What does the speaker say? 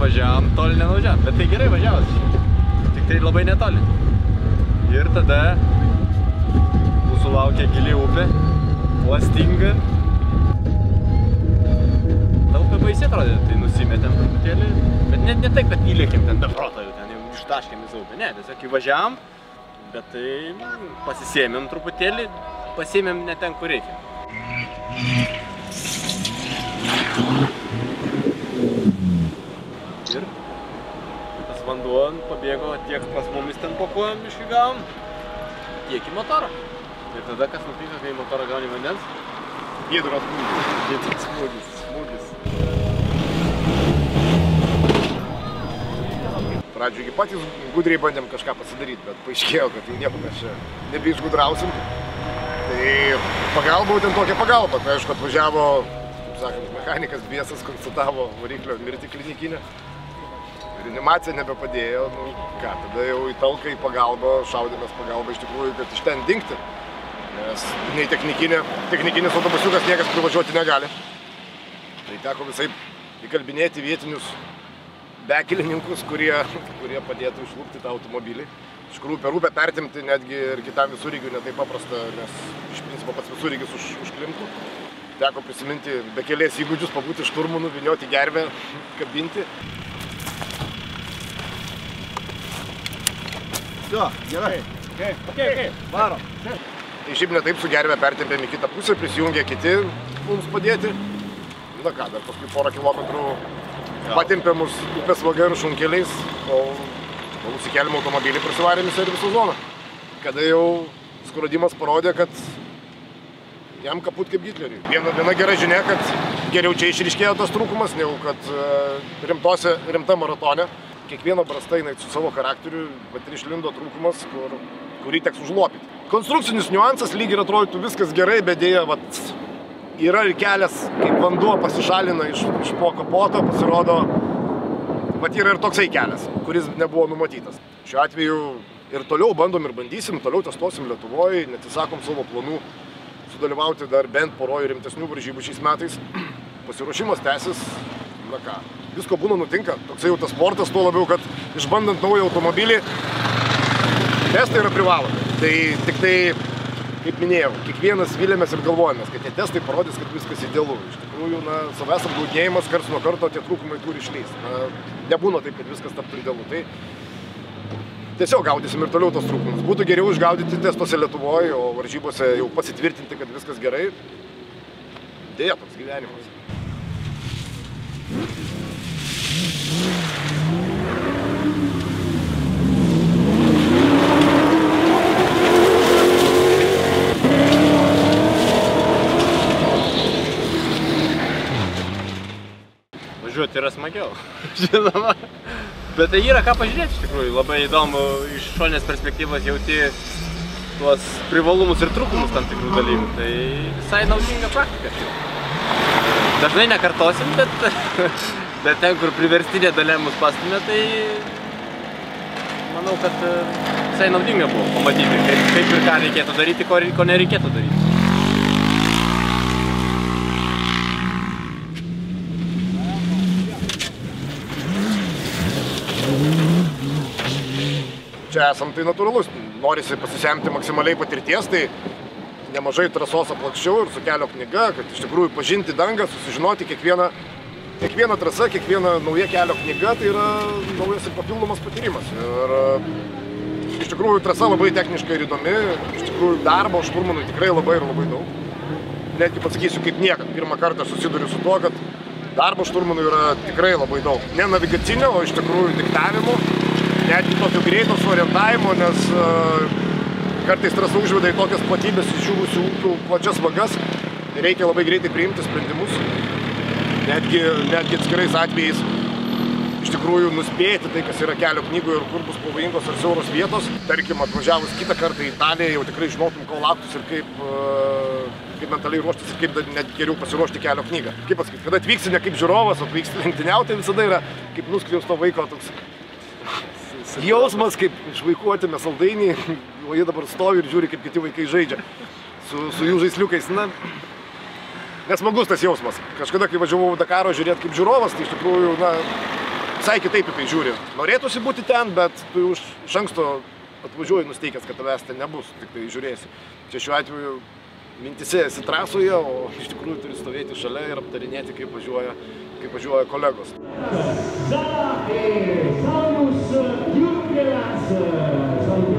važiavom, toli nenuvažiavom, bet tai gerai važiavas. Tik tai labai netoli. Ir tada mūsų laukia gili upė, klastinga. Ta upė baisiai atrodė, tai nusimetėm truputėlį, bet ne taip, kad įlėkėm ten be proto, ten jau ištaškėm visą upę, ne, tiesiog įvažiavom, bet tai pasisėmėm truputėlį, pasėmėm ne ten, kur reikia. Ir tas vanduo pabėgo tiek pas mumis ten po kojom išgavom, tiek į motorą. Ir tada kas nutinka, kai į motorą gauni vandens? Giedras smūgis. Giedras smūgis. Pradžioje patys gudriai bandėm kažką pasidaryti, bet paaiškėjo, kad jau nieko mes čia nebeišgudrausim. Tai pagalba būtent tokia pagalba. Tai aišku, atvažiavo, kaip sakant, mechanikas biesas, konstatavo variklio mirtį klinikinę. Reanimacija nebepadėjo, nu ką, tada jau į talką, į pagalbą, šaudėmės pagalbą iš tikrųjų, kad iš ten dingti. Nes nei technikinis autobusiukas niekas privažiuoti negali. Tai teko visai įkalbinėti vietinius bekelininkus, kurie padėtų išlūkti tą automobilį. Iš tikrųjų per upę pertimti netgi ir kitam visureigiui ne taip paprasta, nes iš principo pats visureigis užklimtų. Teko prisiminti bekelės įgūdžius, pabūti šturmanu, vynioti gervę, kabinti. Jo, gerai. Okay. Varom. Tai šiaip ne taip su gervę pertempėm į kitą pusę, prisijungė kiti mums padėti. Na ką, dar paskui porą kilometrų patempė mus upės vaga ir šunkeliais, o užsikėlėm automobilį prisivarėm į serviso zoną. Kada jau skrodimas parodė, kad jam kaput kaip Hitleriui. Viena gera žinia, kad geriau čia išryškėjo tas trūkumas, negu kad rimta maratone. Kiekviena brasta jinai su savo charakteriu, bet ir išlindo trūkumas, kurį teks užlopyti. Konstrukcinis niuansas lyg ir atrodytų viskas gerai, bet dėja, yra ir kelias, kaip vanduo pasišalina iš po kapoto, pasirodo, yra ir toksai kelias, kuris nebuvo numatytas. Šiuo atveju ir toliau bandom ir bandysim, toliau testuosim Lietuvoje, neatsisakom savo planų sudalyvauti dar bent poroje rimtesnių varžybų šiais metais. Pasiruošimas tęsis, na ką, visko būna nutinka, toksai jau tas sportas, tuo labiau, kad išbandant naują automobilį, testai yra privalomi. Tai tik tai, kaip minėjau, kiekvienas vilėmės ir galvojamės, kad tie testai parodys, kad viskas idealu. Iš tikrųjų, savęs apgaudinėjimas karts nuo karto tie trūkumai turi išlįsti. Nebūna taip, kad viskas taptų idealu. Tai tiesiog gaudysim ir toliau tos trūkumus. Būtų geriau išgaudyti testuose Lietuvoje, o varžybose jau pasitvirtinti, kad viskas gerai. Dėja, toks gyvenimas. Važiuoti yra smagiau, žinoma. Bet tai yra ką pažiūrėti iš tikrųjų. Labai įdomu iš šonės perspektyvos jauti tuos privalumus ir trūkumus tam tikrų dalykų. Tai visai naudinga praktika. Dažnai nekartosim, bet ten, kur priverstinė dalia mus pastumė, tai manau, kad visai naudinga buvo pamatyti, kaip ir ką reikėtų daryti, ko nereikėtų daryti. Čia esam, tai natūralus. Norisi pasisemti maksimaliai patirties, tai nemažai trasos aplaksčiau ir su kelio knyga, kad iš tikrųjų pažinti dangą, susižinoti kiekviena trasa, kiekviena nauja kelio knyga, tai yra naujas ir papildomas patyrimas. Ir iš tikrųjų trasa labai techniškai ir įdomi, iš tikrųjų darbo šturmanui tikrai labai ir labai daug. Netgi pasakysiu kaip niekad, pirmą kartą susiduriu su tuo, kad darbo šturmanui yra tikrai labai daug. Ne navigacinio, o iš tikrųjų diktavimo. Netgi tokio greito suorientavimo, nes kartais trasa užveda į tokias platybės išdžiūvusių upių plačias vagas. Reikia labai greitai priimti sprendimus. Netgi atskirais atvejais iš tikrųjų nuspėti tai, kas yra kelio knygoje ir kur bus pavojingos ar siauros vietos. Tarkim, atvažiavus kitą kartą į Italiją, jau tikrai žinotum, ko lauktis ir kaip mentaliai ruoštis ir kaip net geriau pasiruošti kelio knygą. Kaip pasakyti, kada atvyksi ne kaip žiūrovas, o atvyksti lenktyniauti, visada yra kaip nuskriausto vaiko toks jausmas, kaip iš vaikų atėmė saldainį, o jie dabar stovi ir žiūri, kaip kiti vaikai žaidžia su jų žaisliukais. Na, nesmagus tas jausmas. Kažkada, kai važiavau Dakaro žiūrėti kaip žiūrovas, tai iš tikrųjų, visai kitaip į tai žiūri. Norėtųsi būti ten, bet tu iš anksto atvažiuoji nusteikęs, kad tavęs ten nebus, tik tai žiūrėsi. Čia šiuo atveju mintise esi trasoje, o iš tikrųjų turi stovėti šalia ir aptarinėti, kaip važiuoja kolegos. Zara e Saulius Jurgelas.